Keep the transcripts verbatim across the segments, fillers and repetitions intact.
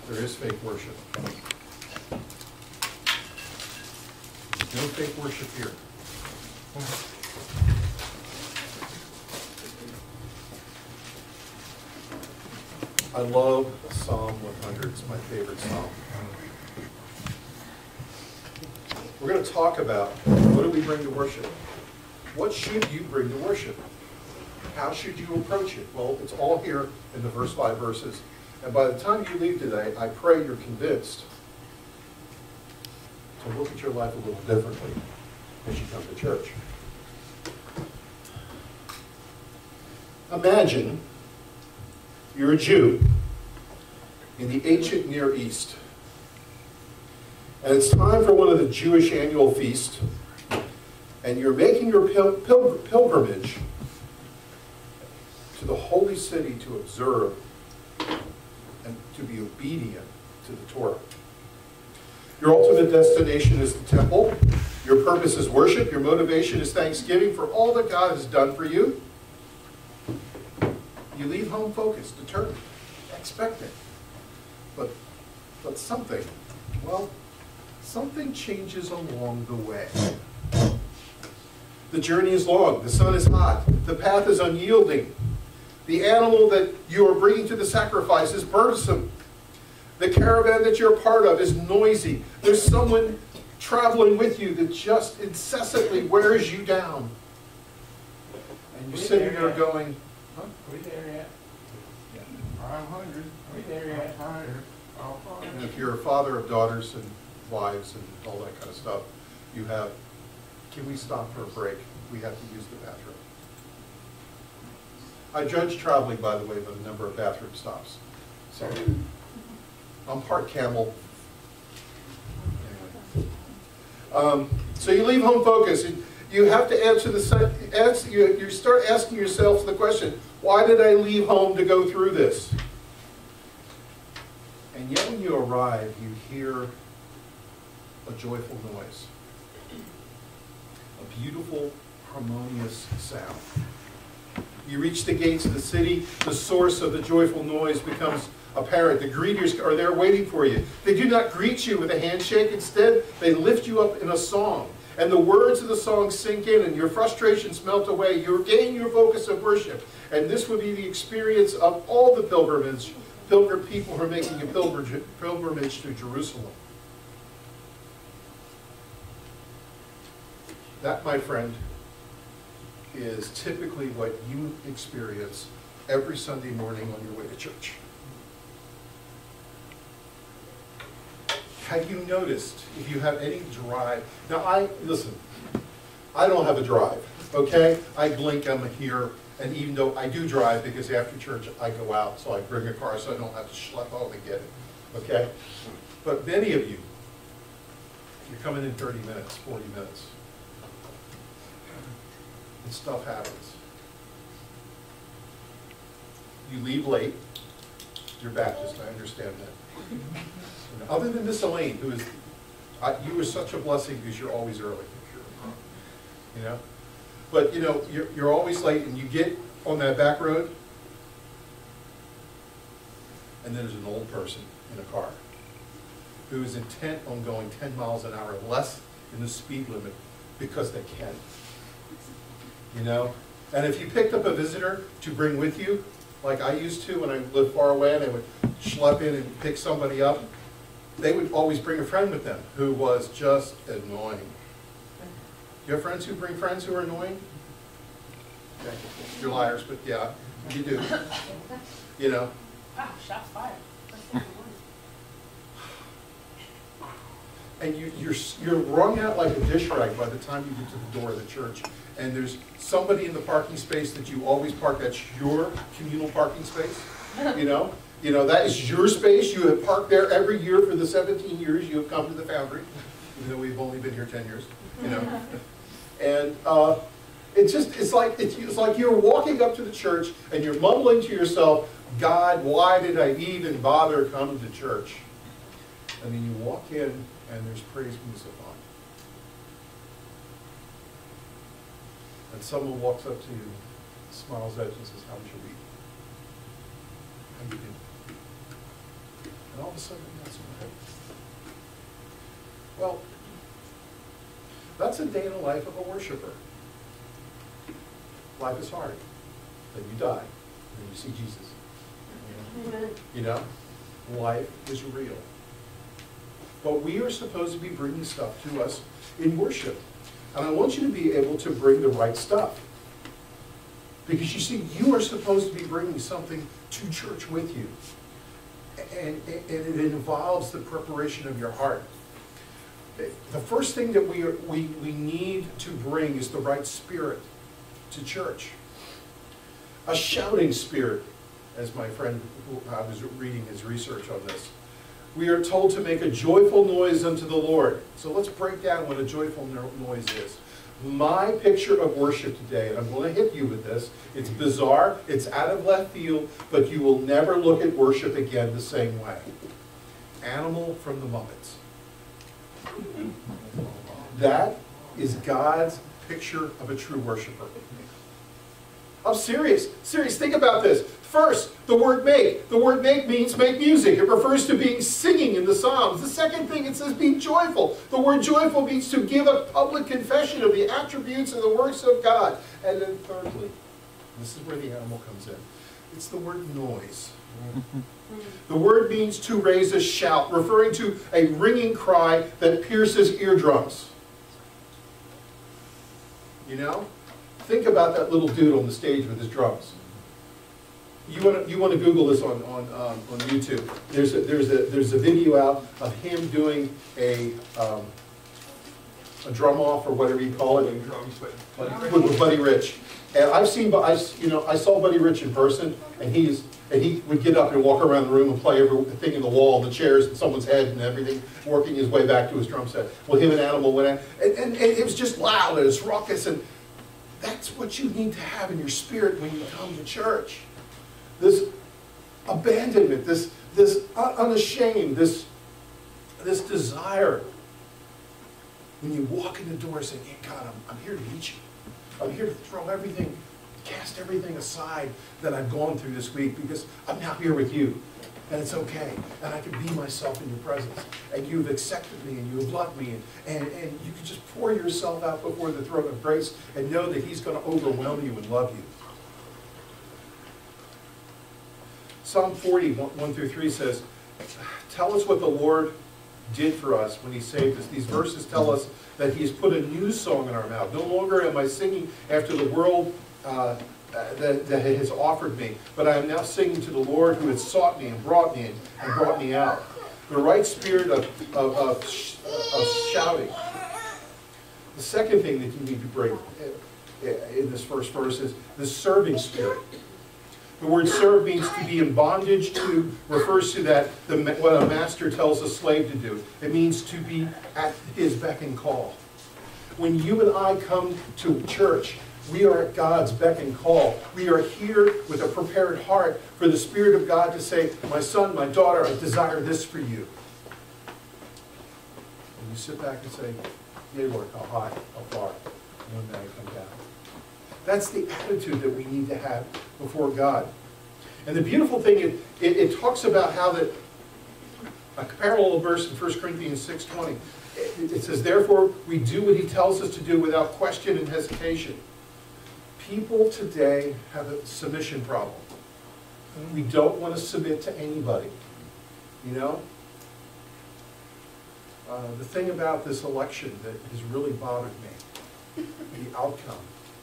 there is fake worship. There's no fake worship here. I love Psalm one hundred. It's my favorite psalm. We're going to talk about what do we bring to worship. What should you bring to worship? How should you approach it? Well, it's all here in the first five verses. And by the time you leave today, I pray you're convinced to look at your life a little differently as you come to church. Imagine you're a Jew in the ancient Near East. And it's time for one of the Jewish annual feasts. And you're making your pil pil pilgrimage to the holy city to observe and to be obedient to the Torah. Your ultimate destination is the temple. Your purpose is worship. Your motivation is thanksgiving for all that God has done for you. You leave home focused, determined, expectant. But, but something, well, something changes along the way. The journey is long. The sun is hot. The path is unyielding. The animal that you are bringing to the sacrifice is burdensome. The caravan that you're a part of is noisy. There's someone traveling with you that just incessantly wears you down. And you're sitting there going, huh? We there yet? I'm hungry. We there yet? Tired. And if you're a father of daughters and wives and all that kind of stuff, you have, can we stop for a break? We have to use the bathroom. I judge traveling, by the way, by the number of bathroom stops. So I'm part camel. Anyway. Um, so you leave home focused. You have to answer the answer, you, you start asking yourself the question, why did I leave home to go through this? And yet when you arrive, you hear a joyful noise. A beautiful, harmonious sound. You reach the gates of the city, the source of the joyful noise becomes apparent. The greeters are there waiting for you. They do not greet you with a handshake. Instead, they lift you up in a song. And the words of the song sink in and your frustrations melt away. You regain your focus of worship. And this would be the experience of all the pilgrimage, pilgrim people who are making a pilgrimage, pilgrimage to Jerusalem. That, my friend, is typically what you experience every Sunday morning on your way to church. Have you noticed, if you have any drive, now I, listen, I don't have a drive, okay? I blink, I'm here, and even though I do drive, because after church I go out, so I bring a car so I don't have to schlep home and get it, okay? But many of you, you're coming in thirty minutes, forty minutes, and stuff happens. You leave late, you're Baptist, I understand that. Other than Miss Elaine, who is, I, you were such a blessing because you're always early, you know. But you know, you're, you're always late, and you get on that back road, and there's an old person in a car who is intent on going ten miles an hour less than the speed limit because they can. You know, and if you picked up a visitor to bring with you, like I used to when I lived far away, and I would schlep in and pick somebody up, they would always bring a friend with them who was just annoying. You have friends who bring friends who are annoying? Okay. You're liars, but yeah, you do. You know. Ah, shots fired. And you, you're, you're wrung out like a dish rag by the time you get to the door of the church. And there's somebody in the parking space that you always park, that's your communal parking space, you know? You know, that is your space. You have parked there every year for the seventeen years you have come to the Foundry, even though we've only been here ten years, you know? And uh, it's just, it's like, it's, it's like you're walking up to the church and you're mumbling to yourself, God, why did I even bother coming to church? And then you walk in and there's praise music on. And someone walks up to you, smiles at you and says, how was your week? How you doing? And all of a Sunday, that's all right. Well, that's a day in the life of a worshiper. Life is hard. Then you die, and you see Jesus. You know, life is real. But we are supposed to be bringing stuff to us in worship. And I want you to be able to bring the right stuff. Because you see, you are supposed to be bringing something to church with you. And, and it involves the preparation of your heart. The first thing that we, are, we, we need to bring is the right spirit to church. A shouting spirit, as my friend who I was reading his research on this. We are told to make a joyful noise unto the Lord. So let's break down what a joyful no noise is. My picture of worship today, and I'm going to hit you with this, it's bizarre, it's out of left field, but you will never look at worship again the same way. Animal from the Muppets. That is God's picture of a true worshiper. I'm serious. Serious. Think about this. First, the word make. The word make means make music. It refers to being singing in the Psalms. The second thing, it says be joyful. The word joyful means to give a public confession of the attributes and the works of God. And then thirdly, this is where the animal comes in. It's the word noise. The word means to raise a shout, referring to a ringing cry that pierces eardrums. You know? Think about that little dude on the stage with his drums. You want to you want to Google this on on um, on YouTube. There's a, there's a there's a video out of him doing a um, a drum off or whatever you call it with, with Buddy Rich. And I've seen I you know I saw Buddy Rich in person, and he's and he would get up and walk around the room and play everything in the wall, the chairs, and someone's head and everything, working his way back to his drum set. Well, him and Animal went out, and, and, and it was just loud and it's raucous, and that's what you need to have in your spirit when you come to church. This abandonment, this, this unashamed, this, this desire. When you walk in the door saying, hey, God, I'm, I'm here to meet you. I'm here to throw everything, cast everything aside that I've gone through this week because I'm now here with you. And it's okay. And I can be myself in your presence. And you've accepted me and you have loved me. And, and, and you can just pour yourself out before the throne of grace and know that he's going to overwhelm you and love you. Psalm forty, one through three says, tell us what the Lord did for us when he saved us. These verses tell us that he has put a new song in our mouth. No longer am I singing after the world uh, that, that has offered me, but I am now singing to the Lord who has sought me and brought me in and brought me out. The right spirit of, of, of, of shouting. The second thing that you need to bring in this first verse is the serving spirit. The word serve means to be in bondage to, refers to that, the, what a master tells a slave to do. It means to be at his beck and call. When you and I come to church, we are at God's beck and call. We are here with a prepared heart for the Spirit of God to say, my son, my daughter, I desire this for you. And you sit back and say, yea, Lord, how high, how far, and when may I come down. That's the attitude that we need to have before God. And the beautiful thing, is, it, it talks about how that, a parallel verse in First Corinthians six twenty, it, it says, therefore we do what he tells us to do without question and hesitation. People today have a submission problem. We don't want to submit to anybody. You know? Uh, the thing about this election that has really bothered me, the outcome.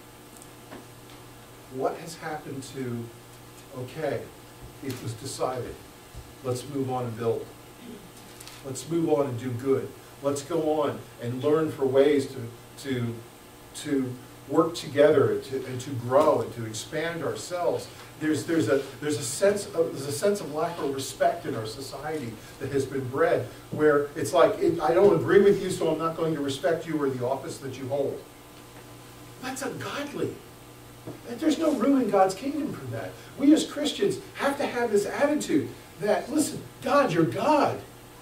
What has happened to, okay, it was decided, let's move on and build. Let's move on and do good. Let's go on and learn for ways to, to, to work together and to, and to grow and to expand ourselves. There's, there's, a, there's, a sense of, there's a sense of lack of respect in our society that has been bred, where it's like, it, I don't agree with you, so I'm not going to respect you or the office that you hold. That's ungodly. There's no room in God's kingdom for that. We as Christians have to have this attitude that, listen, God, you're God.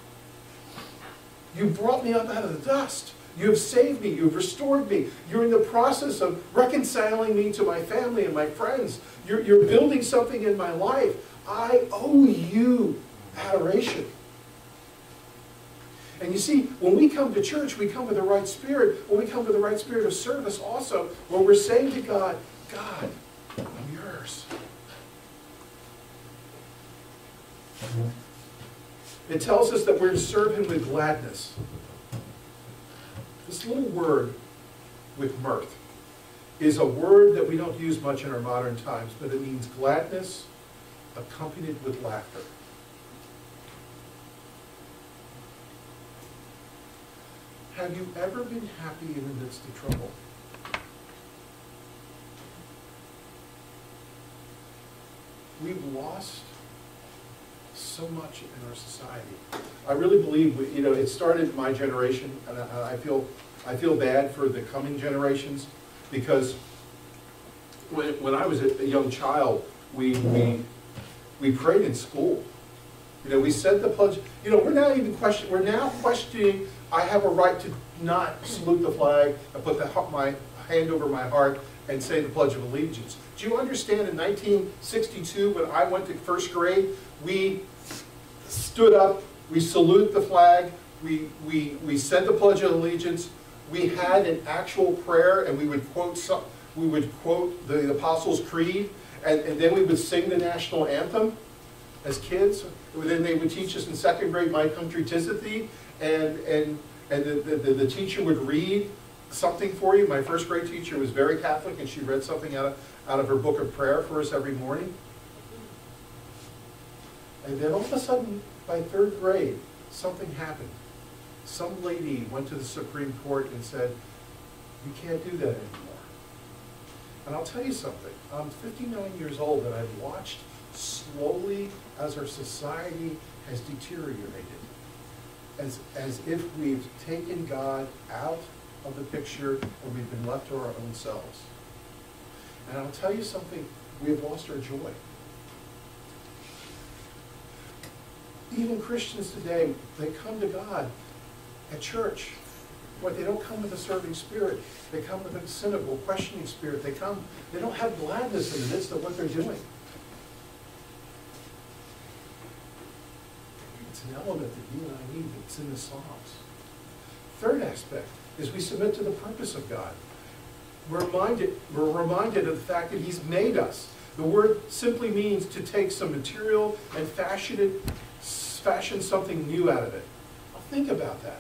You brought me up out of the dust. You have saved me. You've restored me. You're in the process of reconciling me to my family and my friends. You're, you're building something in my life. I owe you adoration. you see, when we come to church, we come with the right spirit. When we come with the right spirit of service also, where we're saying to God, God, I'm yours. It tells us that we're to serve him with gladness. This little word, with mirth, is a word that we don't use much in our modern times, but it means gladness accompanied with laughter. Have you ever been happy in the midst of trouble? We've lost so much in our society. I really believe, we, you know, it started in my generation, and I, I feel, I feel bad for the coming generations, because when, when I was a young child, we, we, we prayed in school. You know, we said the pledge. You know, we're now even question. We're now questioning. I have a right to not salute the flag and put the, my hand over my heart and say the Pledge of Allegiance. Do you understand? In nineteen sixty-two, when I went to first grade, we stood up. We salute the flag. We we we said the Pledge of Allegiance. We had an actual prayer, and we would quote some. We would quote the Apostles' Creed, and, and then we would sing the national anthem as kids. And then they would teach us in second grade, "My Country 'Tis of Thee," and and and the, the, the teacher would read something for you. My first grade teacher was very Catholic, and she read something out of, out of her book of prayer for us every morning. And then all of a sudden, by third grade, something happened. Some lady went to the Supreme Court and said, "You can't do that anymore." And I'll tell you something. I'm fifty-nine years old, and I've watched slowly as our society has deteriorated. As, as if we've taken God out of the picture and we've been left to our own selves. And I'll tell you something, we have lost our joy. Even Christians today, they come to God at church. But they don't come with a serving spirit. They come with a cynical, questioning spirit. They come, they don't have gladness in the midst of what they're doing. It's an element that you and I need that's in the Psalms. Third aspect is we submit to the purpose of God. We're reminded, we're reminded of the fact that he's made us. The word simply means to take some material and fashion it, fashion something new out of it. Now think about that.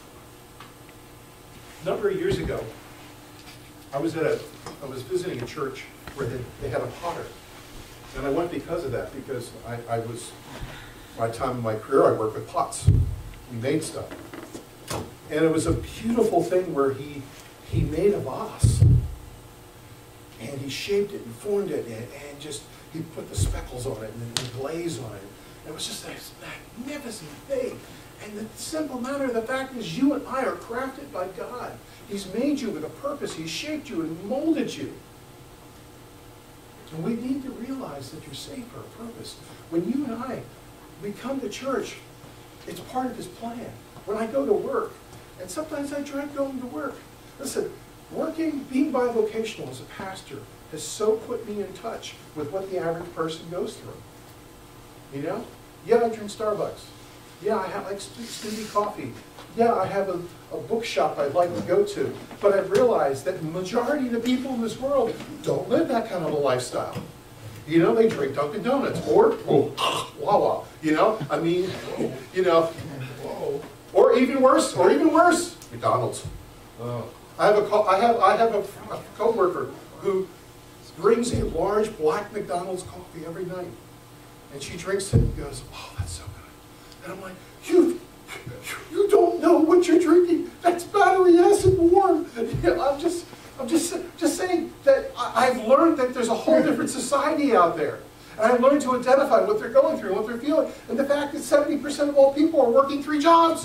A number of years ago, I was at a, I was visiting a church where they, they had a potter. And I went because of that, because I, I was, by the time in my career, I worked with pots. We made stuff. And it was a beautiful thing where he, he made a vase. And he shaped it and formed it, and, and just, he put the speckles on it and the glaze on it. It was just this magnificent thing. And the simple matter of the fact is you and I are crafted by God. He's made you with a purpose. He's shaped you and molded you. And we need to realize that you're saved for a purpose. When you and I, we come to church, it's part of his plan. When I go to work, and sometimes I dread going to work. Listen, working, being bivocational as a pastor has so put me in touch with what the average person goes through. You know? Yeah, I drink Starbucks. Yeah, I have like Stevie coffee. Yeah, I have a, a bookshop I'd like to go to. But I've realized that the majority of the people in this world don't live that kind of a lifestyle. You know, they drink Dunkin' Donuts or oh, Wawa. You know, I mean, you know, or even worse, or even worse, McDonald's. Oh. I have a co I have I have a, a coworker who brings a large black McDonald's coffee every night, and she drinks it and goes, "Oh, that's so good." And I'm like, "You, you don't know what you're drinking. That's battery acid warm." You know, I'm just, I'm just, just saying that I, I've learned that there's a whole different society out there, and I've learned to identify what they're going through, what they're feeling, and the fact that seventy percent of all people are working three jobs.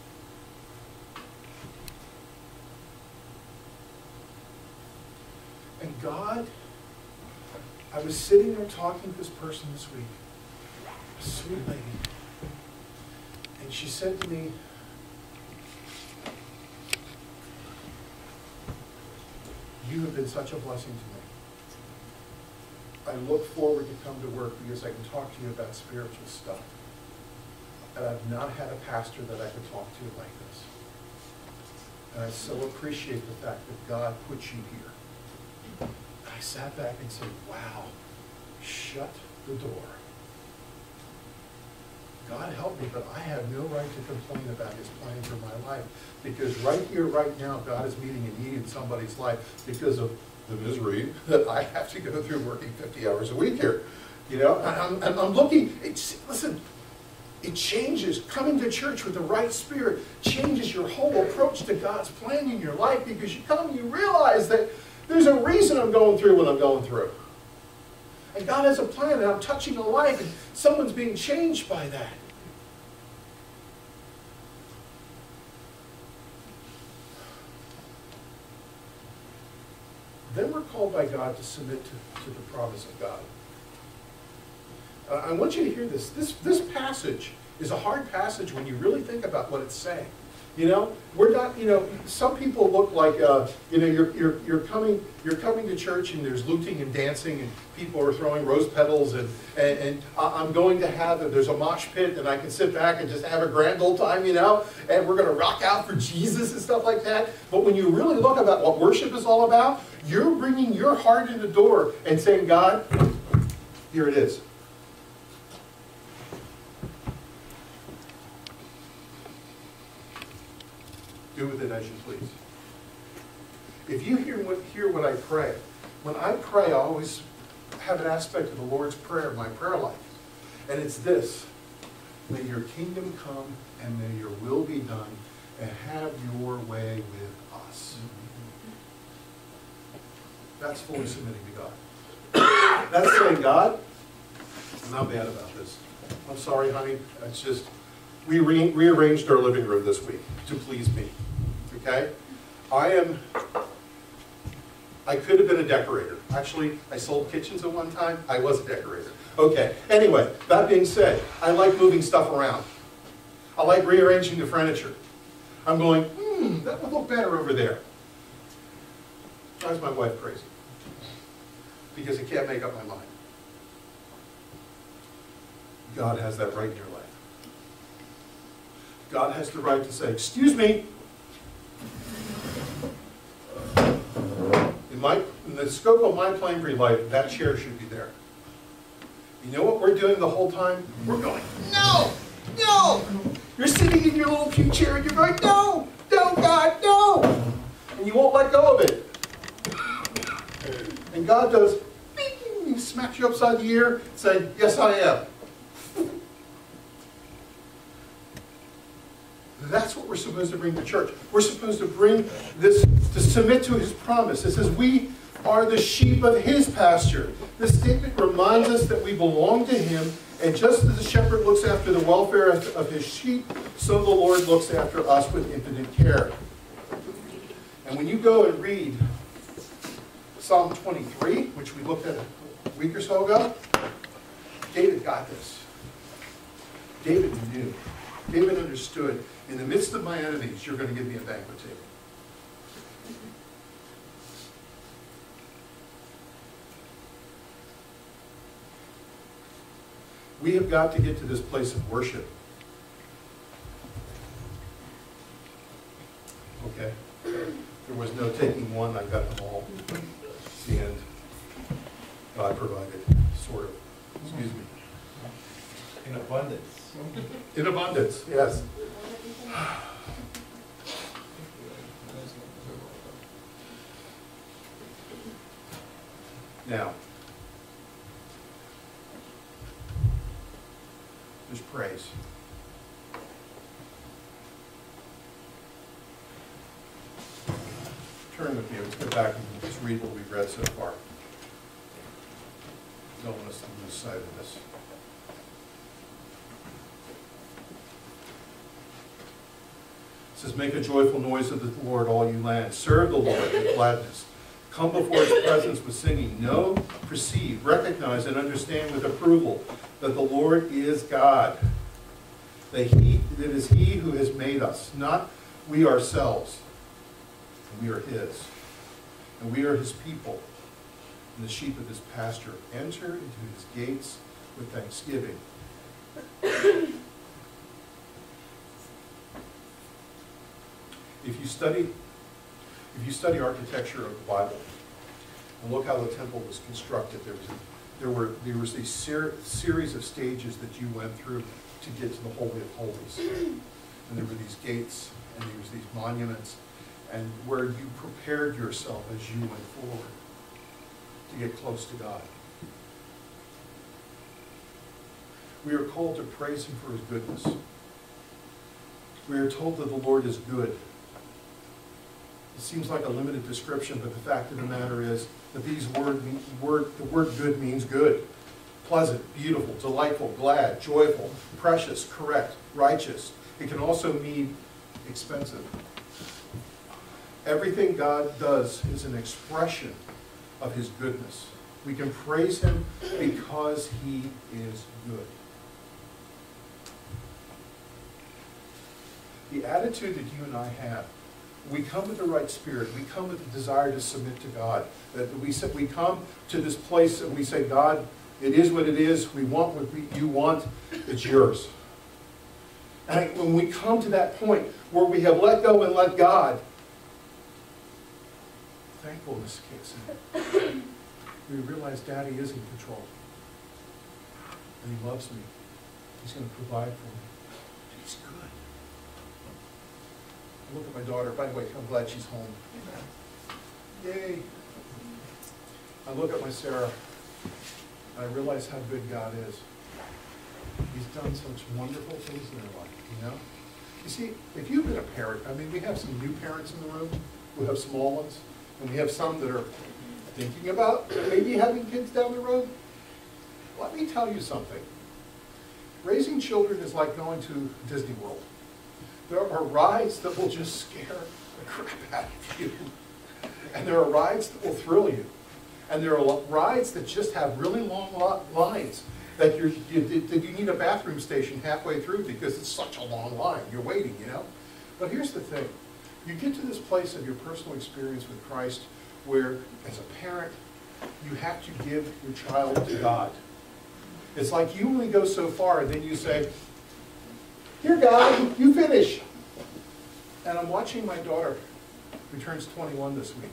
And God, I was sitting there talking to this person this week, a sweet lady, and she said to me, "You have been such a blessing to me. I look forward to come to work because I can talk to you about spiritual stuff. and I've not had a pastor that I could talk to like this. And I so appreciate the fact that God put you here. And I sat back and said, wow, shut the door. God help me, but I have no right to complain about his plan for my life. Because right here, right now, God is meeting a need in somebody's life because of the misery that I have to go through working fifty hours a week here. You know, and I'm, and I'm looking, it's, listen, it changes. Coming to church with the right spirit changes your whole approach to God's plan in your life, because you come and you realize that there's a reason I'm going through what I'm going through. And God has a plan, and I'm touching a life, and someone's being changed by that. Then we're called by God to submit to, to the promise of God. Uh, I want you to hear this. This. This passage is a hard passage when you really think about what it's saying. You know, we're not, you know, some people look like, uh, you know, you're, you're, you're, coming, you're coming to church and there's looting and dancing and people are throwing rose petals and, and, and I'm going to have, a, there's a mosh pit and I can sit back and just have a grand old time, you know, and we're going to rock out for Jesus and stuff like that. But when you really look about what worship is all about, you're bringing your heart in the door and saying, God, here it is. Do with it as you please. If you hear what, hear what I pray, when I pray, I always have an aspect of the Lord's Prayer in my prayer life. And it's this: may your kingdom come and may your will be done and have your way with us. That's fully submitting to God. That's saying, God, I'm not bad about this. I'm sorry, honey. It's just, we re rearranged our living room this week to please me. Okay? I am, I could have been a decorator. Actually, I sold kitchens at one time. I was a decorator. Okay. Anyway, that being said, I like moving stuff around. I like rearranging the furniture. I'm going, hmm, that would look better over there. Drives my wife crazy. Because I can't make up my mind. God has that right in your life. God has the right to say, excuse me. In, my, in the scope of my plan for your life, that chair should be there. You know what we're doing the whole time? We're going, no, no. You're sitting in your little pew chair and you're going, no, no, God, no. And you won't let go of it. And God does, bing, he smacks you upside the ear, saying, yes, I am. That's what we're supposed to bring to church. We're supposed to bring this, to submit to his promise. It says we are the sheep of his pasture. This statement reminds us that we belong to him, and just as the shepherd looks after the welfare of his sheep, so the Lord looks after us with infinite care. And when you go and read Psalm twenty-three, which we looked at a week or so ago, David got this. David knew. David understood, in the midst of my enemies, you're going to give me a banquet table. We have got to get to this place of worship. Okay? There was no taking one, I got them all. It's the end. God provided, sort of. Excuse me. In abundance. In abundance, yes. Now, there's praise. Turn with me. Let's go back and just read what we've read so far. Don't want us to lose sight of this. It says, make a joyful noise of the Lord, all you lands. Serve the Lord with gladness. Come before his presence with singing. Know, perceive, recognize, and understand with approval that the Lord is God. That he, it is he who has made us, not we ourselves. And we are his. And we are his people, and the sheep of his pasture. Enter into his gates with thanksgiving. If you study, if you study architecture of the Bible, and look how the temple was constructed, there was, there were, there was a ser series of stages that you went through to get to the Holy of Holies. And there were these gates, and there was these monuments, and where you prepared yourself as you went forward to get close to God. We are called to praise Him for His goodness. We are told that the Lord is good. It seems like a limited description, but the fact of the matter is that these word, word, the word good means good. Pleasant, beautiful, delightful, glad, joyful, precious, correct, righteous. It can also mean expensive. Everything God does is an expression of His goodness. We can praise Him because He is good. The attitude that you and I have, we come with the right spirit. We come with the desire to submit to God. That we, we come to this place and we say, God, it is what it is. We want what we, you want. It's yours. And when we come to that point where we have let go and let God, thankfulness kicks in. We realize Daddy is in control. And He loves me. He's going to provide for me. He's good. I look at my daughter. By the way, I'm glad she's home. Yay. I look at my Sarah, and I realize how good God is. He's done such wonderful things in their life, you know? You see, if you've been a parent, I mean, we have some new parents in the room who have small ones, and we have some that are thinking about maybe having kids down the road. Let me tell you something. Raising children is like going to Disney World. There are rides that will just scare the crap out of you. And there are rides that will thrill you. And there are rides that just have really long lines that, you're, you, that you need a bathroom station halfway through because it's such a long line. You're waiting, you know? But here's the thing. You get to this place of your personal experience with Christ where, as a parent, you have to give your child to God. It's like you only go so far, and then you say, here, God, you finish. And I'm watching my daughter, who turns twenty-one this week.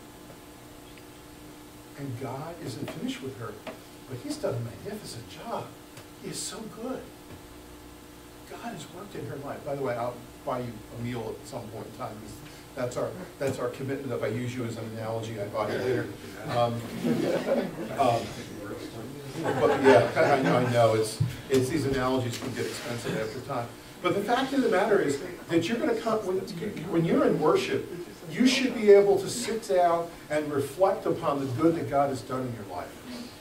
And God isn't finished with her, but He's done a magnificent job. He is so good. God has worked in her life. By the way, I'll buy you a meal at some point in time. That's our, that's our commitment. If I use you as an analogy, I buy you later. Um, um, but yeah, I know, I know. It's, it's these analogies can get expensive after time. But the fact of the matter is that you're going to come, when, when you're in worship, you should be able to sit down and reflect upon the good that God has done in your life.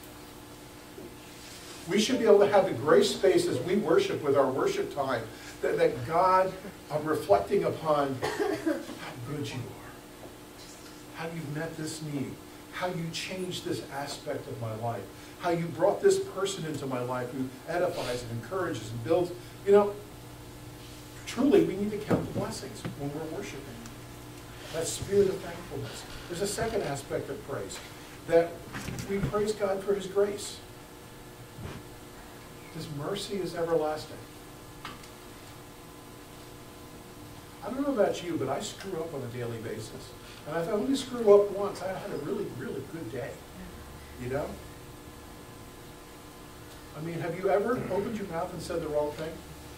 We should be able to have the grace space as we worship with our worship time, that, that God, I'm reflecting upon how good you are, how you've met this need, how you changed this aspect of my life, how you brought this person into my life who edifies and encourages and builds. You know, truly we need to count the blessings when we're worshiping. That spirit of thankfulness. There's a second aspect of praise, that we praise God for His grace. His mercy is everlasting. I don't know about you, but I screw up on a daily basis. And if I only screw up once, I had a really, really good day. You know? I mean, have you ever opened your mouth and said the wrong thing?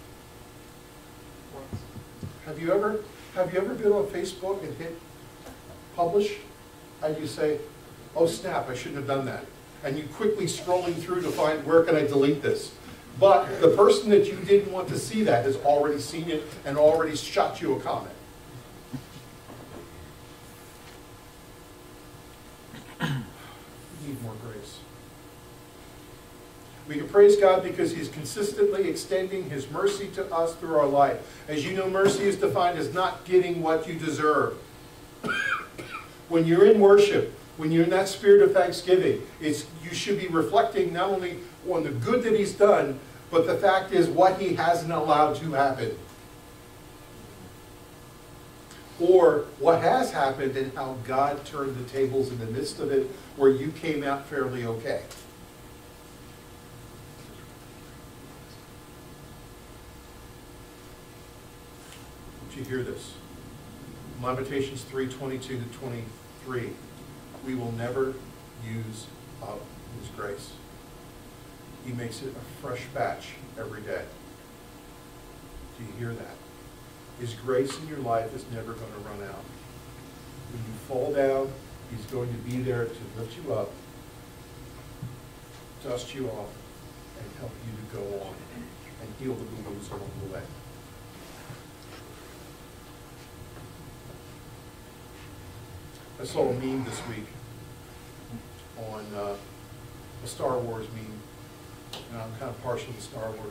Once. Have you ever, have you ever been on Facebook and hit publish? And you say, oh snap, I shouldn't have done that. And you quickly scrolling through to find, where can I delete this? But the person that you didn't want to see that has already seen it and already shot you a comment. We need more grace. We can praise God because He's consistently extending His mercy to us through our life. As you know, mercy is defined as not getting what you deserve. When you're in worship, when you're in that spirit of thanksgiving, it's, you should be reflecting not only on the good that He's done, but the fact is what He hasn't allowed to happen. Or what has happened and how God turned the tables in the midst of it where you came out fairly okay. Did you hear this? Lamentations three, twenty-two to twenty-three. We will never use up his grace. He makes it a fresh batch every day. Do you hear that? His grace in your life is never going to run out. When you fall down, he's going to be there to lift you up, dust you off, and help you to go on and heal the wounds along the way. I saw a meme this week on uh, a Star Wars meme, and I'm kind of partial to Star Wars.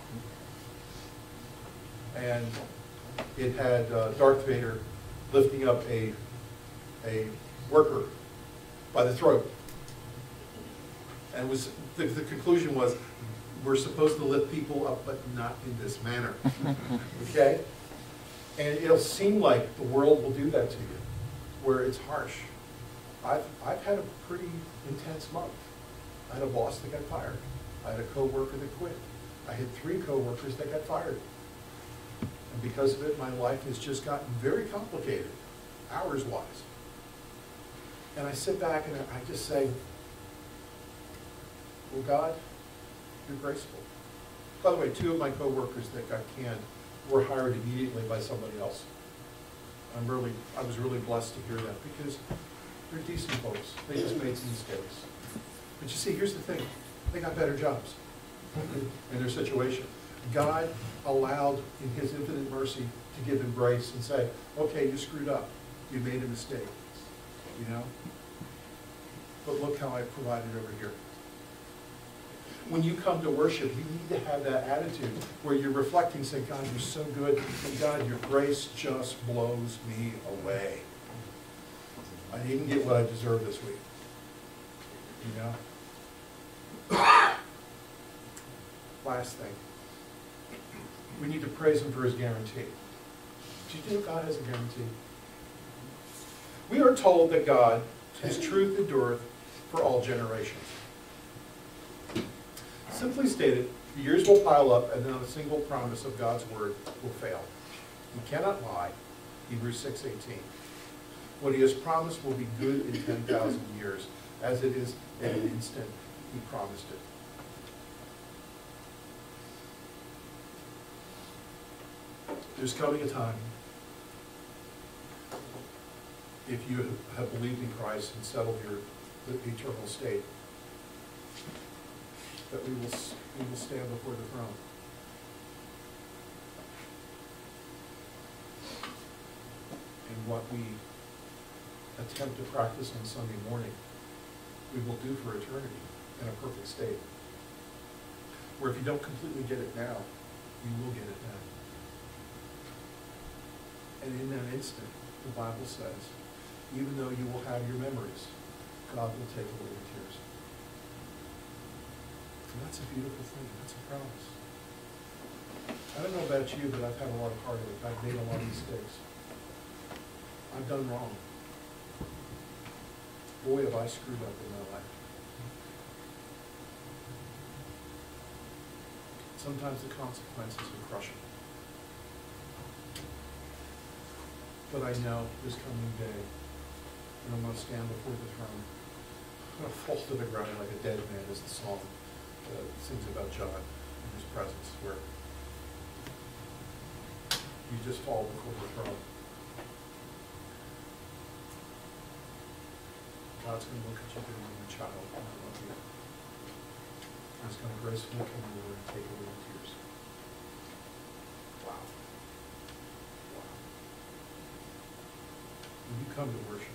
And it had uh, Darth Vader lifting up a, a worker by the throat. And was the, the conclusion was, we're supposed to lift people up, but not in this manner. Okay? And it'll seem like the world will do that to you, where it's harsh. I've, I've had a pretty intense month. I had a boss that got fired. I had a coworker that quit. I had three coworkers that got fired. And because of it, my life has just gotten very complicated, hours-wise. And I sit back and I just say, well, God, you're graceful. By the way, two of my coworkers that got canned were hired immediately by somebody else. I'm really, I was really blessed to hear that because they're decent folks. They just made some mistakes. But you see, here's the thing. They got better jobs in their situation. God allowed, in his infinite mercy, to give them grace and say, okay, you screwed up. You made a mistake. You know? But look how I provided over here. When you come to worship, you need to have that attitude where you're reflecting, saying, God, you're so good, and God, your grace just blows me away. I didn't get what I deserved this week. You know? Last thing. We need to praise him for his guarantee. Do you think God has a guarantee? We are told that God, his truth endureth for all generations. Simply stated, the years will pile up and not a single promise of God's word will fail. He cannot lie, Hebrews six eighteen. What he has promised will be good in ten thousand years, as it is in an instant he promised it. There's coming a time, if you have believed in Christ and settled your eternal state, that we will, we will stand before the throne. And what we attempt to practice on Sunday morning, we will do for eternity in a perfect state. Where if you don't completely get it now, you will get it then. And in that instant, the Bible says, even though you will have your memories, God will take away your tears. And that's a beautiful thing. That's a promise. I don't know about you, but I've had a lot of heartache. I've made a lot of mistakes. I've done wrong. Boy, have I screwed up in my life. Sometimes the consequences are crushing. But I know this coming day, and I'm going to stand before the throne. I'm going to fall to the ground like a dead man, as the song uh, sings about John in his presence, where you just fall before the throne. God's going to look at you and you're a child, and I love you. He's going to gracefully come over and take away your tears. Wow. Wow. When you come to worship,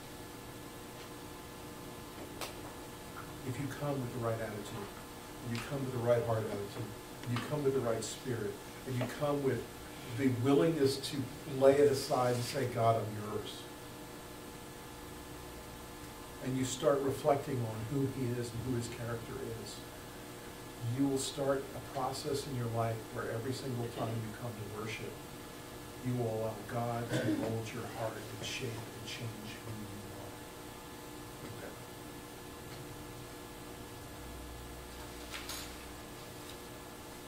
if you come with the right attitude, and you come with the right heart attitude, and you come with the right spirit, and you come with the willingness to lay it aside and say, God, I'm yours. And you start reflecting on who he is and who his character is, you will start a process in your life where every single time you come to worship, you will allow God to mold your heart and shape and change who you are. Okay.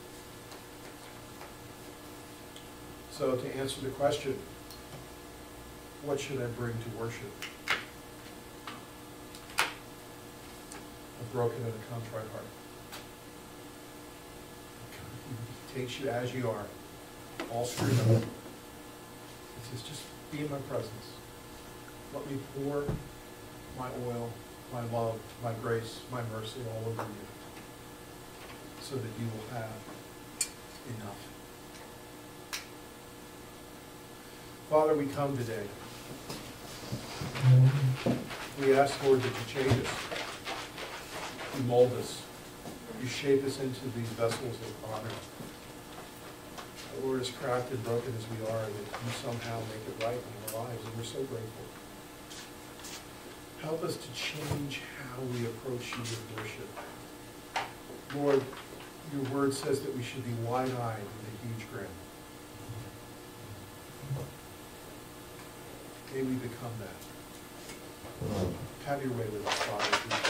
So to answer the question, what should I bring to worship? A broken and a contrite heart. He takes you as you are, all screwed up. He says, just be in my presence. Let me pour my oil, my love, my grace, my mercy all over you, so that you will have enough. Father, we come today. We ask, Lord, that you change us. You mold us. You shape us into these vessels of honor. Lord, as cracked and broken as we are, that you somehow make it right in our lives, and we're so grateful. Help us to change how we approach you with worship. Lord, your word says that we should be wide-eyed with a huge grin. May we become that. Have your way with us, Father.